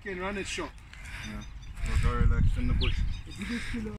weekend, run it short. Yeah, we're very relaxed in the bush.